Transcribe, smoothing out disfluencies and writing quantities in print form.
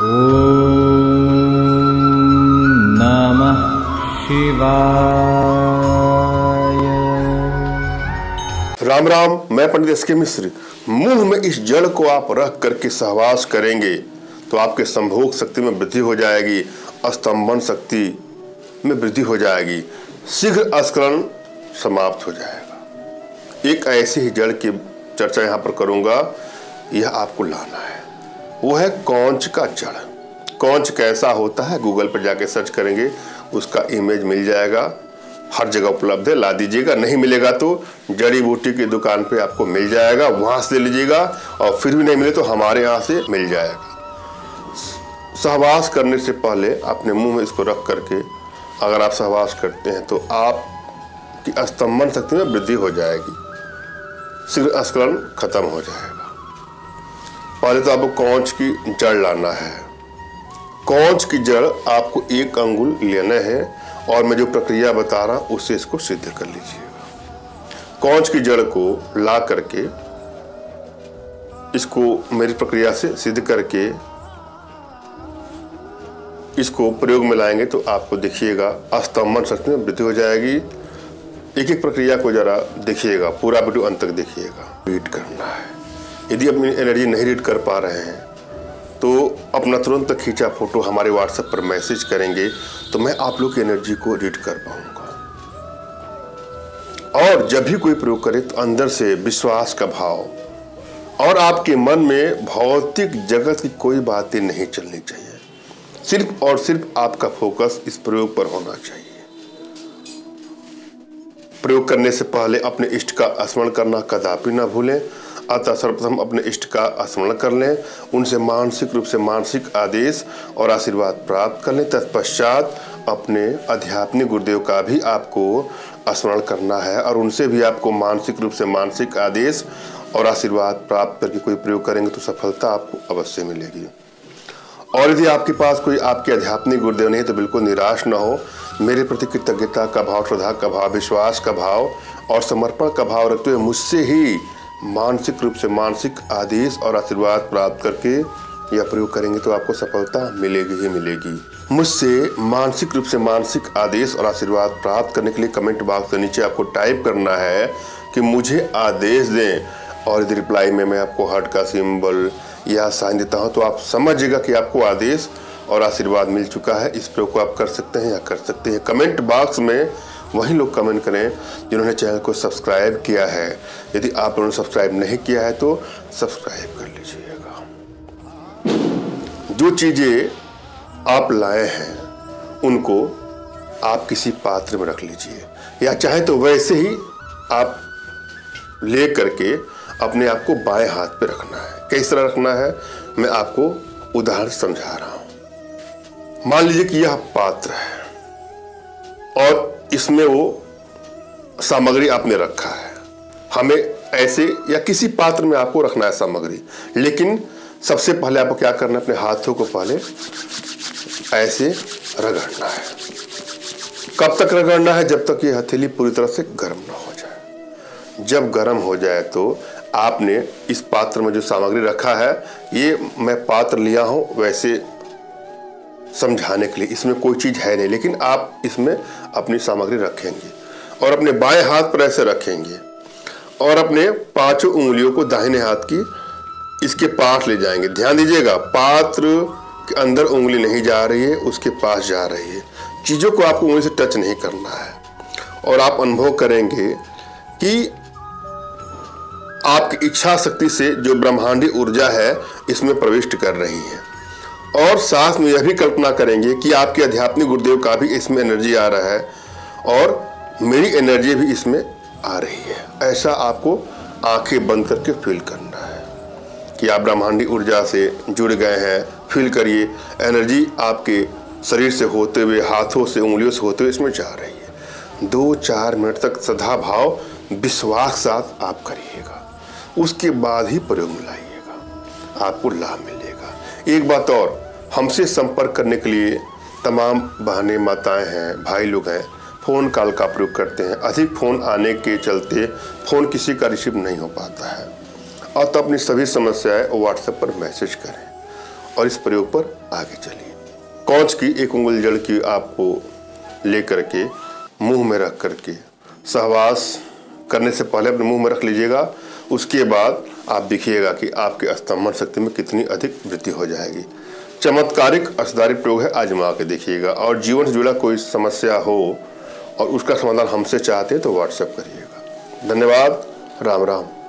नमः शिवाय। राम राम। मैं पंडित एस.के. मिश्र। मुंह में इस जड़ को आप रख करके सहवास करेंगे तो आपके संभोग शक्ति में वृद्धि हो जाएगी, स्तंभन शक्ति में वृद्धि हो जाएगी, शीघ्र स्खलन समाप्त हो जाएगा। एक ऐसी ही जड़ की चर्चा यहाँ पर करूँगा, यह आपको लाना है। वो है कौंच का जड़। कौंच कैसा होता है गूगल पर जाके सर्च करेंगे, उसका इमेज मिल जाएगा, हर जगह उपलब्ध है, ला दीजिएगा। नहीं मिलेगा तो जड़ी बूटी की दुकान पे आपको मिल जाएगा, वहाँ से ले लीजिएगा। और फिर भी नहीं मिले तो हमारे यहाँ से मिल जाएगा। सहवास करने से पहले अपने मुंह में इसको रख करके अगर आप सहवास करते हैं तो आपकी स्तंभन शक्ति में वृद्धि हो जाएगी, शीघ्र स्खलन खत्म हो जाएगा। पहले तो आपको कौंच की जड़ लाना है। कौंच की जड़ आपको 1 अंगुल लेना है और मैं जो प्रक्रिया बता रहा हूं उससे इसको सिद्ध कर लीजिएगा। कौंच की जड़ को ला करके इसको मेरी प्रक्रिया से सिद्ध करके इसको प्रयोग में लाएंगे तो आपको देखिएगा स्तंभन शक्ति में वृद्धि हो जाएगी। एक एक प्रक्रिया को जरा देखिएगा, पूरा वीडियो अंत तक देखिएगा। रीड करना है। यदि अपनी एनर्जी नहीं रीड कर पा रहे हैं तो अपना तुरंत खींचा फोटो हमारे व्हाट्सएप पर मैसेज करेंगे तो मैं आप लोग की एनर्जी को रीड कर पाऊंगा। और जब भी कोई प्रयोग करे तो अंदर से विश्वास का भाव और आपके मन में भौतिक जगत की कोई बातें नहीं चलनी चाहिए। सिर्फ और सिर्फ आपका फोकस इस प्रयोग पर होना चाहिए। प्रयोग करने से पहले अपने इष्ट का स्मरण करना कदापि ना भूलें। अतः सर्वप्रथम अपने इष्ट का स्मरण कर लें, उनसे मानसिक रूप से मानसिक आदेश और आशीर्वाद प्राप्त कर लें। तत्पश्चात अपने आध्यात्मिक गुरुदेव का भी आपको स्मरण करना है और उनसे भी आपको मानसिक रूप से मानसिक आदेश और आशीर्वाद प्राप्त करके कोई प्रयोग करेंगे तो सफलता आपको अवश्य मिलेगी। और यदि आपके पास कोई आपके आध्यात्मिक गुरुदेव नहीं तो बिल्कुल निराश न हो। मेरे प्रति कृतज्ञता का भाव, श्रद्धा का भाव, विश्वास का भाव और समर्पण का भाव रखते हुए मुझसे ही मानसिक रूप से मानसिक आदेश और आशीर्वाद प्राप्त करके यह प्रयोग करेंगे तो आपको सफलता मिलेगी ही मिलेगी। मुझसे मानसिक रूप से मानसिक आदेश और आशीर्वाद प्राप्त करने के लिए कमेंट बॉक्स के नीचे आपको टाइप करना है कि मुझे आदेश दें। और यदि रिप्लाई में मैं आपको हार्ट का सिंबल या साइन देता हूँ तो आप समझिएगा कि आपको आदेश और आशीर्वाद मिल चुका है। इस प्रयोग को आप कर सकते हैं या कर सकते हैं। कमेंट बॉक्स में वही लोग कमेंट करें जिन्होंने चैनल को सब्सक्राइब किया है। यदि आप लोगों ने सब्सक्राइब नहीं किया है तो सब्सक्राइब कर लीजिएगा। जो चीज़ें आप लाए हैं उनको आप किसी पात्र में रख लीजिए या चाहे तो वैसे ही आप ले करके अपने आप को बाएं हाथ पे रखना है। किस तरह रखना है मैं आपको उदाहरण समझा रहा हूं। मान लीजिए कि यह पात्र है और इसमें वो सामग्री आपने रखा है। हमें ऐसे या किसी पात्र में आपको रखना है सामग्री, लेकिन सबसे पहले आपको क्या करना है, अपने हाथों को पहले ऐसे रगड़ना है। कब तक रगड़ना है? जब तक ये हथेली पूरी तरह से गर्म ना हो जाए। जब गर्म हो जाए तो आपने इस पात्र में जो सामग्री रखा है, ये मैं पात्र लिया हूं वैसे समझाने के लिए, इसमें कोई चीज है नहीं, लेकिन आप इसमें अपनी सामग्री रखेंगे और अपने बाएं हाथ पर ऐसे रखेंगे और अपने 5 उंगलियों को दाहिने हाथ की इसके पास ले जाएंगे। ध्यान दीजिएगा, पात्र के अंदर उंगली नहीं जा रही है, उसके पास जा रही है। चीजों को आपको उंगली से टच नहीं करना है और आप अनुभव करेंगे कि आपकी इच्छा शक्ति से जो ब्रह्मांडी ऊर्जा है इसमें प्रविष्ट कर रही है। और साथ में यह भी कल्पना करेंगे कि आपके आध्यात्मिक गुरुदेव का भी इसमें एनर्जी आ रहा है और मेरी एनर्जी भी इसमें आ रही है। ऐसा आपको आंखें बंद करके फील करना है कि आप ब्रह्मांडी ऊर्जा से जुड़ गए हैं। फील करिए, एनर्जी आपके शरीर से होते हुए, हाथों से, उंगलियों से होते हुए इसमें जा रही है। 2-4 मिनट तक सदा भाव विश्वास साथ आप करिएगा, उसके बाद ही प्रयोग में लाइएगा, आपको लाभ मिलेगा। एक बात और, हमसे संपर्क करने के लिए तमाम बहनें, माताएं हैं, भाई लोग हैं, फ़ोन कॉल का प्रयोग करते हैं। अधिक फ़ोन आने के चलते फ़ोन किसी का रिसीव नहीं हो पाता है और तो अपनी सभी समस्याएं व्हाट्सएप पर मैसेज करें और इस प्रयोग पर आगे चलिए। कौच की एक उंगली जड़ की आपको लेकर के मुंह में रख करके सहवास करने से पहले अपने मुंह में रख लीजिएगा। उसके बाद आप देखिएगा कि आपके स्तंभन शक्ति में कितनी अधिक वृद्धि हो जाएगी। चमत्कारिक असरदारी प्रयोग है, आजमा के देखिएगा। और जीवन से जुड़ा कोई समस्या हो और उसका समाधान हमसे चाहते हैं तो व्हाट्सएप करिएगा। धन्यवाद। राम राम।